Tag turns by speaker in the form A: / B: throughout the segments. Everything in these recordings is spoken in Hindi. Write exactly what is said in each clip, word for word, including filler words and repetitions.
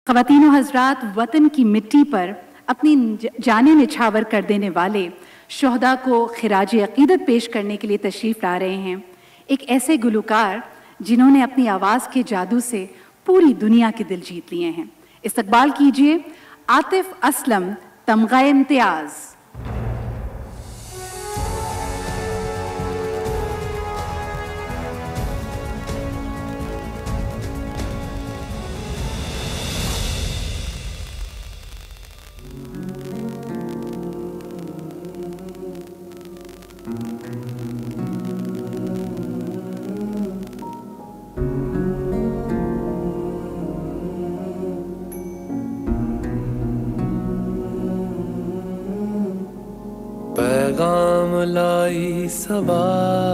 A: ख़वातीन व हज़रात, वतन की मिट्टी पर अपनी जानें निछावर कर देने वाले शोहदा को खिराज अक़ीदत पेश करने के लिए तशरीफ़ ला रहे हैं एक ऐसे गुलकार जिन्होंने अपनी आवाज़ के जादू से पूरी दुनिया के दिल जीत लिए हैं। इस्तकबाल कीजिए आतिफ असलम, तमग़ा इम्तियाज़।
B: पैगाम लाई सबा,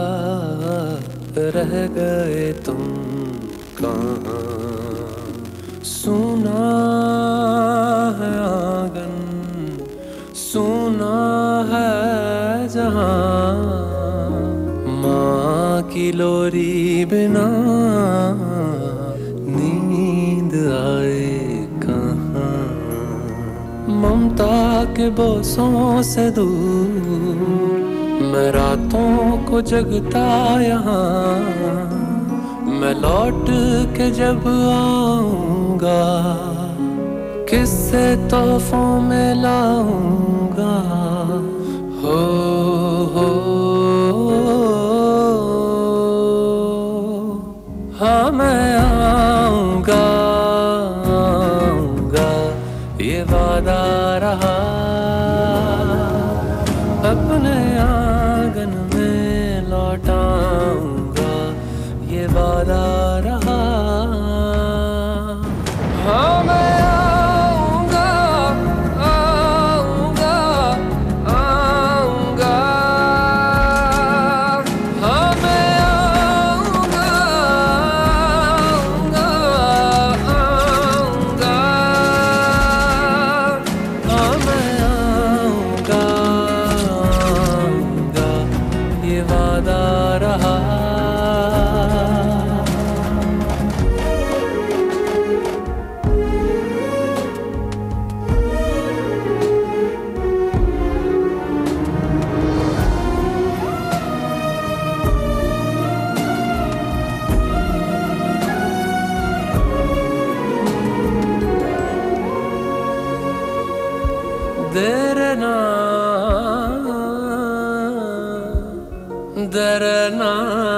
B: रह गए तुम कहाँ। सुना है आंगन, सुना है जहाँ, माँ की लोरी बिना नींद आए कहाँ। ममता के बोसों से दूर मैं रातों को जगता यहाँ। मैं लौट के जब आऊंगा किससे तोहफों में लाऊंगा। हो हो हाँ मैं आऊंगा आऊंगा, ये वादा रहा। अपने आंगन में लौटाऊंगा, ये वादा रहा। हाँ मैं आऊंगा आऊंगा आऊंगा, हाँ मैं आऊंगा आऊंगा आऊंगा, हाँ मैं आऊंगा आऊंगा, ये वादा रहा। डरना डरना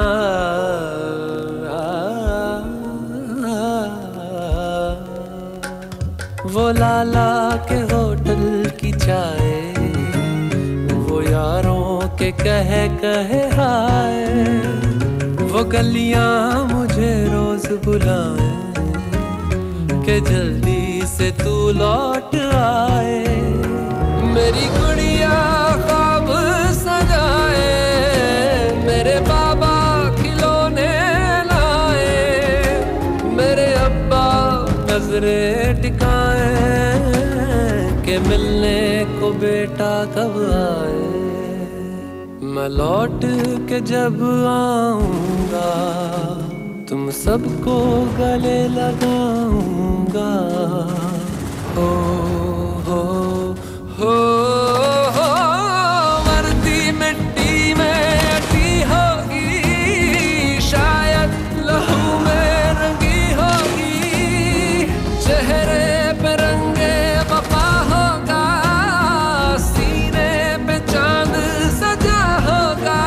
B: वो लाला के होटल की चाय, वो यारों के कहे कहे हाय, वो गलियां मुझे रोज बुलाए कि जल्दी से तू लौट आए। मेरी गुड़िया ख्वाब सजाए, मेरे बाबा खिलौने लाए, मेरे अब्बा नजरे टिकाए कि मिलने को बेटा कब आए। मैं लौट के जब आऊंगा तुम सबको गले लगाऊंगा। हो हो हो हो मरती मिट्टी में अटी होगी, शायद लहू में रंगी होगी, चेहरे पे रंगे वफा होगा, सीने पे चांद सजा होगा।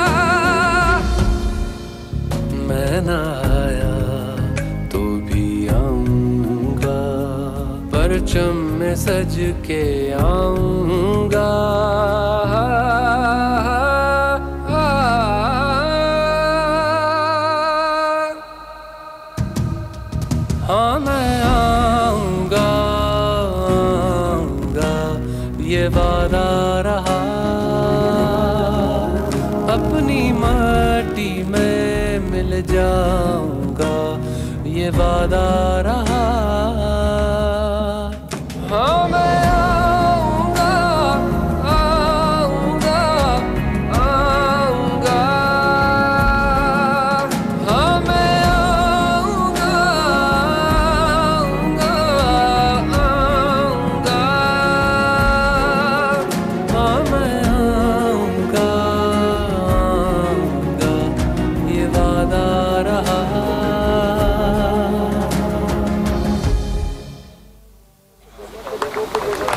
B: मैं ना आया तो भी आऊंगा, परचम में सज के आऊंगा। हाँ मैं आऊंगा आऊंगा, ये वादा रहा। अपनी माटी में मिल जाऊंगा, ये वादा रहा। हाँ मैं आऊंगा आऊंगा आऊंगा, हाँ मैं आऊंगा आऊंगा
C: बहुत लोगों